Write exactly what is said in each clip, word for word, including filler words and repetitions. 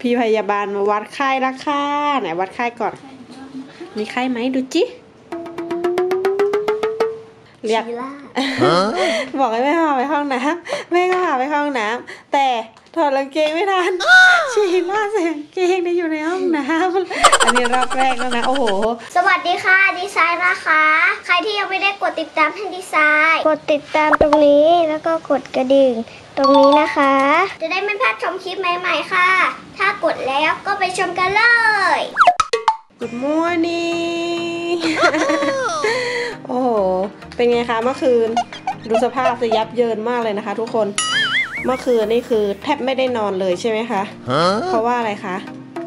พี่พยาบาลมาวัดไข้ละค่ะไหนวัดไข้ก่อนมีไข้ไหมดูจิเรียกบอกให้แม่พาไปห้องน้ำแม่ก็พาไปห้องน้ำแต่ถอดกางเกงไม่ทันชีล่าใส่กางเกงได้อยู่ในห้องน้ำอันนี้รอบแรกแล้วนะโอ้โหสวัสดีค่ะดีไซน์นะคะใครที่ยังไม่ได้กดติดตามให้ดีไซน์กดติดตามตรงนี้แล้วก็กดกระดิ่งตรงนี้นะคะจะได้ไม่พลาดชมคลิปใหม่ๆค่ะถ้ากดแล้วก็ไปชมกันเลย Good morning โอ้โหเป็นไงคะเมื่อคืนดูสภาพจะยับเยินมากเลยนะคะทุกคนเมื่อคืนนี่คือแทบไม่ได้นอนเลยใช่ไหมคะเพราะว่าอะไรคะ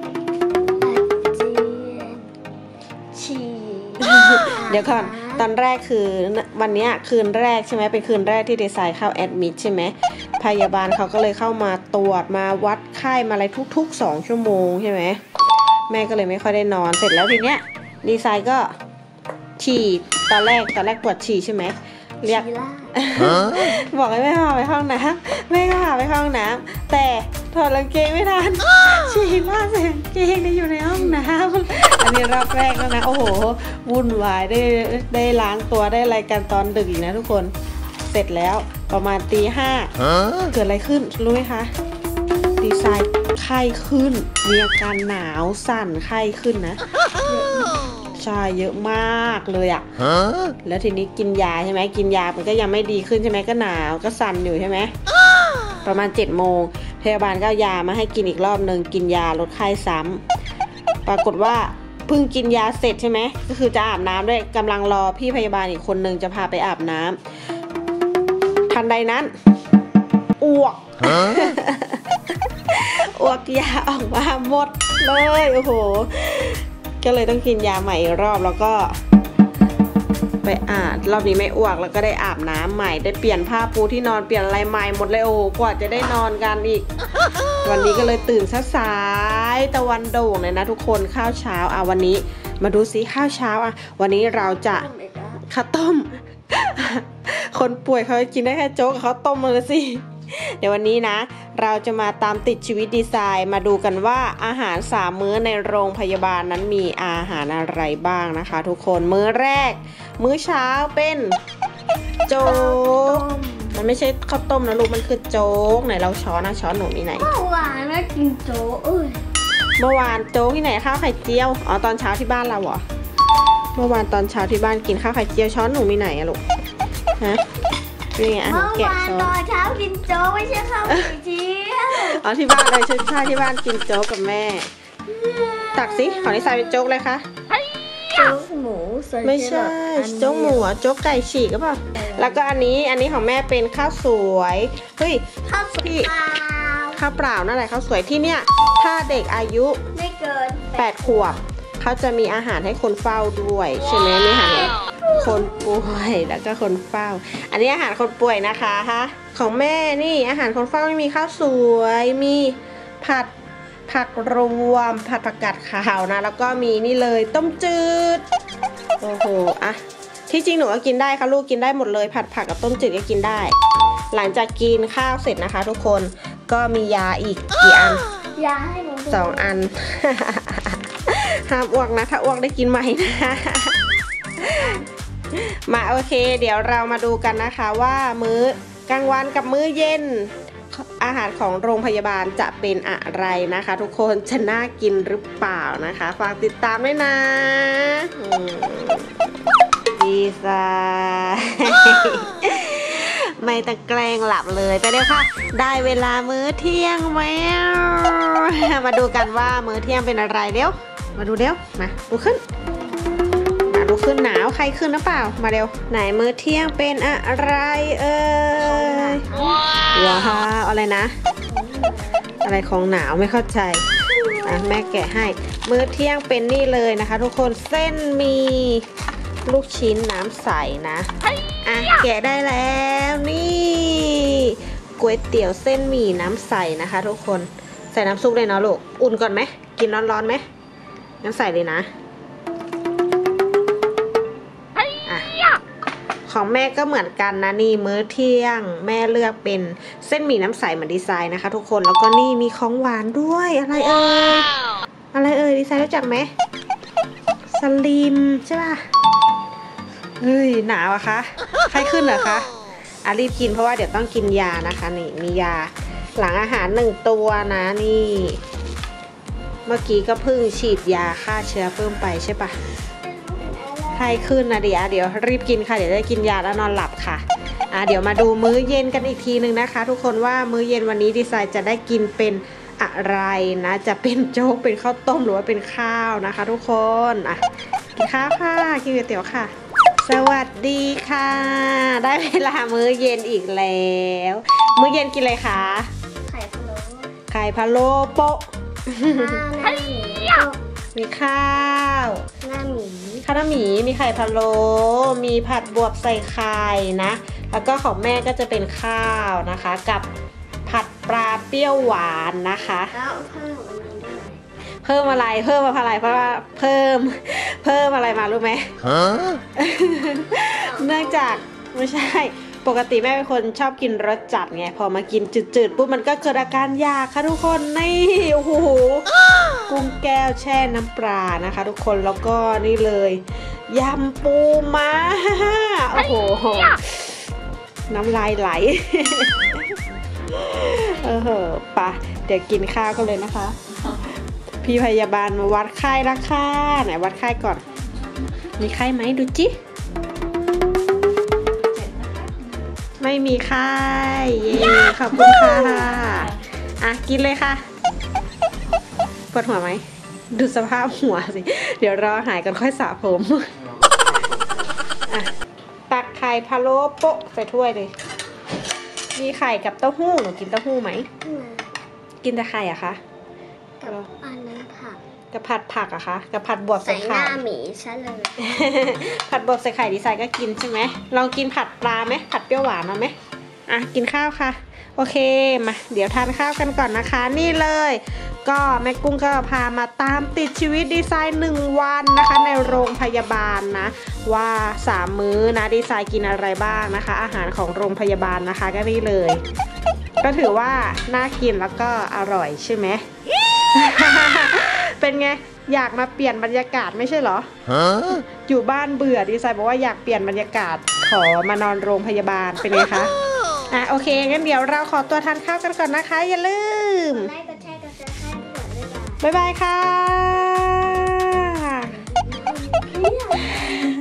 ฉี่เดี๋ยวก่อนตอนแรกคือวันนี้คืนแรกใช่ไหมเป็นคืนแรกที่ดีไซน์เข้าแอดมิดใช่ไหมพยาบาลเขาก็เลยเข้ามาตรวจมาวัดไข้มาอะไรทุกๆสองชั่วโมงใช่ไหมแม่ก็เลยไม่ค่อยได้นอนเสร็จแล้วทีเนี้ยดีไซน์ก็ฉี่ตอนแรกตอนแรกปวดฉี่ใช่ไหมเรียกบอกให้แม่พาไปห้องน้ำแม่ก็พาไปห้องน้ำแต่ถอดกางเกงไม่ทันฉี่ล่าใส่กางเกงได้อยู่ในห้องน้ำอันนี้รอบแรกแล้วนะโอ้โหวุ่นวายได้ได้ล้างตัวได้อะไรกันตอนดึกอีกนะทุกคนเสร็จแล้วประมาณตีห้าเกิดอะไรขึ้นรู้ไหมคะดีไซน์ไข้ขึ้นมีอาการหนาวสั่นไข้ขึ้นนะใช่เยอะมากเลยอ่ะแล้วทีนี้กินยาใช่ไหมกินยามันก็ยังไม่ดีขึ้นใช่ไหมก็หนาวก็สั่นอยู่ใช่ไหมประมาณเจ็ดโมงพยาบาลก็เอายามาให้กินอีกรอบหนึ่งกินยาลดไข้ซ้ำปรากฏว่าเพิ่งกินยาเสร็จใช่ไหมก็คือจะอาบน้ำด้วยกำลังรอพี่พยาบาลอีกคนนึงจะพาไปอาบน้ำทันใดนั้นอ้วกอ้วกยาออกมาหมดเลยโอ้โหก็เลยต้องกินยาใหม่อีกรอบแล้วก็ไปอาบรอบนี้ไม่อ้วกแล้วก็ได้อาบน้ำใหม่ได้เปลี่ยนผ้าปูที่นอนเปลี่ยนอะไรใหม่หมดเลยโอ้โหกว่าจะได้นอนกันอีกวันนี้ก็เลยตื่นสายตะวันโด่งเลยนะทุกคนข้าวเช้าอ่ะวันนี้มาดูซิข้าวเช้าอ่ะวันนี้เราจะข้าวต้มคนป่วยเขากินได้แค่โจ๊กกับข้าวต้มมาเลยสิเดี๋ยววันนี้นะเราจะมาตามติดชีวิตดีไซน์มาดูกันว่าอาหารสามมื้อในโรงพยาบาลนั้นมีอาหารอะไรบ้างนะคะทุกคนมื้อแรกมื้อเช้าเป็นโจ๊กมันไม่ใช่ข้าวต้มนะลูกมันคือโจ๊กไหนเราช้อนนะช้อนหนูมีไหนเมื่อวานแม่กินโจ๊กเอ้ยเมื่อวานโจ๊กที่ไหนข้าวไข่เจียวอ๋อตอนเช้าที่บ้านเราเหรอเมื่อวานตอนเช้าที่บ้านกินข้าวไข่เจียวช้อนหนูมีไหนอะลูกฮะนี่ไงเมื่อวานตอนเช้ากินโจ๊กไม่ใช่ข้าวไข่เจียวอ๋อที่บ้านเลยใช่ที่บ้านกินโจ๊กกับแม่ตักสิขอนิสัยเป็นโจ๊กเลยคะโจ๊กหมูไม่ใช่โจ๊กหมูโจ๊กไก่ฉีกก็เปล่าแล้วก็อันนี้อันนี้ของแม่เป็นข้าวสวยเฮ้ยข้าวสวยข้าวเปล่านั่นแหละข้าวสวยที่เนี่ยถ้าเด็กอายุไม่เกินแปดขวบเขาจะมีอาหารให้คนเฝ้าด้วยใช่ไหมมีอาหารคนป่วยแล้วก็คนเฝ้าอันนี้อาหารคนป่วยนะคะฮะของแม่นี่อาหารคนเฝ้ามีข้าวสวยมีผัดผักรวมผัดผักกาดขาวนะแล้วก็มีนี่เลยต้มจืดโอ้โหอะที่จริงหนูก็กินได้ค่ะลูกกินได้หมดเลยผัดผักกับต้มจืดก็กินได้หลังจากกินข้าวเสร็จนะคะทุกคนก็มียาอีกกี่อันยาให้หนูสองอันห้ามอ้วกนะถ้าอ้วกได้กินใหม่นะมาโอเคเดี๋ยวเรามาดูกันนะคะว่ามื้อกลางวันกับมื้อเย็นอาหารของโรงพยาบาลจะเป็นอะไรนะคะทุกคนจะน่ากินหรือเปล่านะคะฝากติดตามด้วยนะดีไซน์ไม่ตะแกรงหลับเลยไปเร็วค่ะได้เวลามื้อเที่ยงแล้วมาดูกันว่ามื้อเที่ยงเป็นอะไรเร็วมาดูเร็วมาดูขึ้นมาดูขึ้นหนาวใครขึ้นหรือเปล่ามาเร็วไหนมื้อเที่ยงเป็นอะไรเอ่ยว้าวอะไรนะอะไรของหนาวไม่เข้าใจอ่ะแม่แกะให้มื้อเที่ยงเป็นนี่เลยนะคะทุกคนเส้นมีลูกชิ้นน้ำใสนะอ่ะแกะได้แล้วนี่ก๋วยเตี๋ยวเส้นหมี่น้ำใสนะคะทุกคนใส่น้ำซุปเลยเนาะลูกอุ่นก่อนไหมกินร้อนๆไหมงั้นใส่เลยนะอ่ะขอของแม่ก็เหมือนกันนะนี่มื้อเที่ยงแม่เลือกเป็นเส้นหมี่น้ำใสเหมือนดีไซน์นะคะทุกคนแล้วก็นี่มีของหวานด้วยอะไรเอ่ยอะไรเอ่ยดีไซน์รู้จักไหมสลิมใช่ป่ะเฮ้ยหนาวอะคะไข้ขึ้นเหรอคะอ่ะรีบกินเพราะว่าเดี๋ยวต้องกินยานะคะนี่มียาหลังอาหารหนึ่งตัวนะนี่เมื่อกี้ก็เพิ่งฉีดยาฆ่าเชื้อเพิ่มไปใช่ปะไข้ขึ้นนะเดี๋ยวเดี๋ยวรีบกินค่ะเดี๋ยวได้กินยาแล้วนอนหลับค่ะอ่ะเดี๋ยวมาดูมื้อเย็นกันอีกทีนึงนะคะทุกคนว่ามื้อเย็นวันนี้ดีไซน์จะได้กินเป็นอะไรนะจะเป็นโจ๊กเป็นข้าวต้มหรือว่าเป็นข้าวนะคะทุกคนอ่ะกินข้าวค่ะกินก๋วยเตี๋ยวค่ะสวัสดีค่ะได้เวลามื้อเย็นอีกแล้วมื้อเย็นกินอะไรคะไข่พะโล้ไข่พะโล้โป๊ะหน้าหมีมีข้าวหน้าหมีข้าวหน้าหมีมีไข่พะโล้มีผัดบวบใส่ไข่นะแล้วก็ของแม่ก็จะเป็นข้าวนะคะกับผัดปลาเปรี้ยวหวานนะคะแล้วเพิ่มอันนี้ด้วยเพิ่มอะไรเพิ่มอะไรเพราะว่าเพิ่มเพิ่มอะไรมารู้ไหม เนื่องจากไม่ใช่ปกติแม่เป็นคนชอบกินรสจัดไงพอมากินจืดๆปุ๊บมันก็เกิดอาการอยากค่ะทุกคนนี่โอ้โหกุ้งแก้วแช่น้ำปลานะคะทุกคนแล้วก็นี่เลยยำปูม้าโอ้โหน้ำลายไหลเออเหอะปะเดี๋ยวกินข้าวกันเลยนะคะพี่พยาบาลมาวัดไข้ละค่ะไหนวัดไข้ก่อนมีไข้ไหมดูจิไม่มีไข้เย้ขอบคุณค่ะอ่ะกินเลยค่ะปวดหัวไหมดูสภาพหัวสิเดี๋ยวรอหายก่อนค่อยสระผมอ่ะตักไข่พะโล้โป๊ะใส่ถ้วยเลยมีไข่กับเต้าหู้หนูกินเต้าหู้ไหมกินแต่ไข่อะคะกับอันนั้นผักกับผัดผักอะคะกับผัดบวบใส่ใส่หไข่น้าหมีซะเลยผัดบวบใส่ไข่ดีไซน์ก็กินใช่ไหมลองกินผัดปลาไหมผัดเปรี้ยวหวานมาไหมอ่ะกินข้าวค่ะโอเคมาเดี๋ยวทานข้าวกันก่อนนะคะนี่เลยก็แม่กุ้งก็พามาตามติดชีวิตดีไซน์หนึ่งวันนะคะในโรงพยาบาลนะว่าสามมื้อนะดีไซน์กินอะไรบ้างนะคะอาหารของโรงพยาบาลนะคะก็นี่เลย ก็ถือว่าน่ากินแล้วก็อร่อยใช่ไหม เป็นไงอยากมาเปลี่ยนบรรยากาศไม่ใช่เหรอ huh? อยู่บ้านเบื่อดีไซน์บอกว่าอยากเปลี่ยนบรรยากาศขอมานอนโรงพยาบาลเป็นไงคะ อ่ะโอเคงั้นเดี๋ยวเราขอตัวทานข้าวกันก่อนนะคะอย่าลืมไลค์กดแชร์กดซับสไครต์ด้วยบ๊ายบายค่ะบ๊ายบาย